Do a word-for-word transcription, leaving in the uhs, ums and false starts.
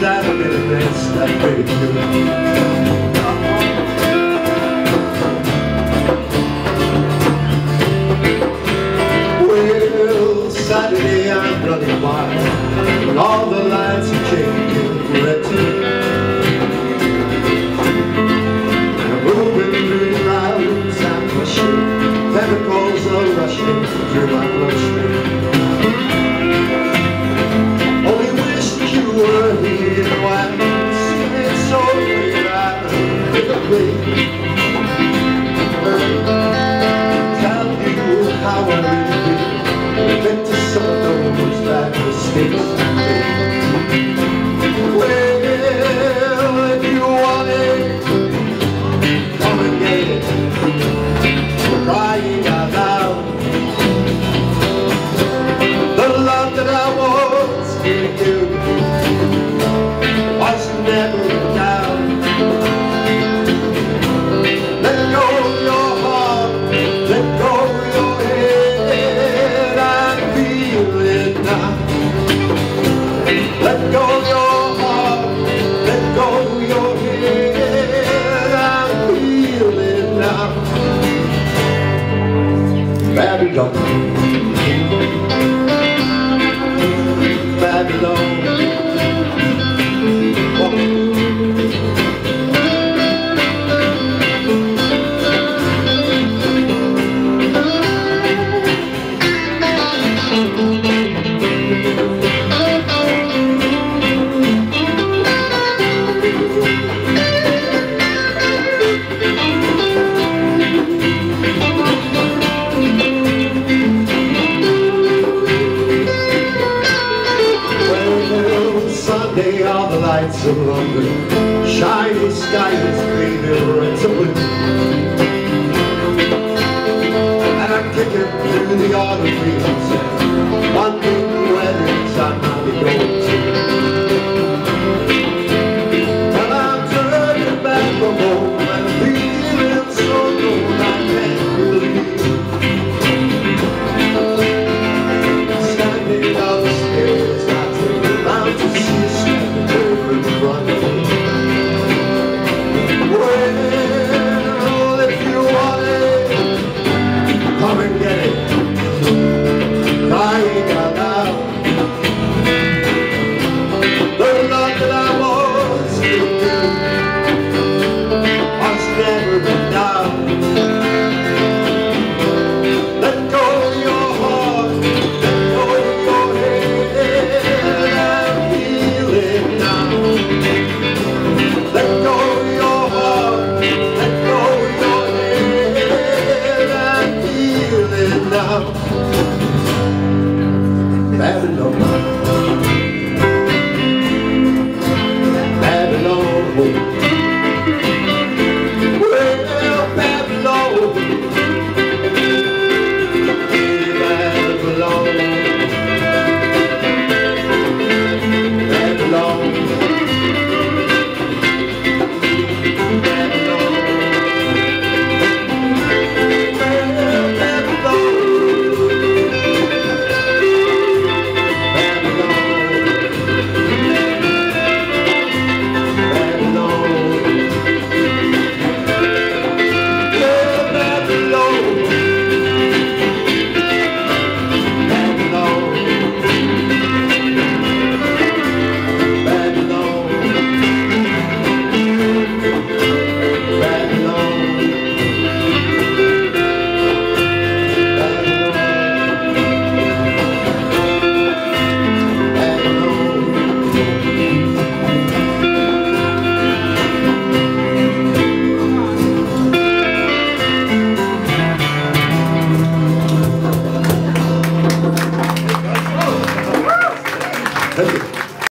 that bitterness that made you. Well, Saturday I'm running wild, and all the lights are changing red to me. And I'm moving through the crowds and pushing, chemicals are rushing through my bloodstream. Only wish that you were here once, it's so great I could play. Tell you how I really feel, admit to some of those bad mistakes I made. Well, if you want it, come and get it. We're crying out loud. The love that I was giving you was never down. Let go of your heart, let go of your head, I feel it now. Let go of your heart, let go of your head, I feel it now. Babylon, Babylon. Sunday, all the lights of London, shiny sky is fading red to blue. And I'm kicking through the autumn fields and wondering weddings I might be going to. Well, I'm turning back from home and feeling so cold I can't believe. Standing on the stairs, I turn around to see you standing over in front of me. Well, if you want it, come and get it. Crying out loud. The love that I was giving you has never been down. Let go of your heart, let go of your head, and feel it now.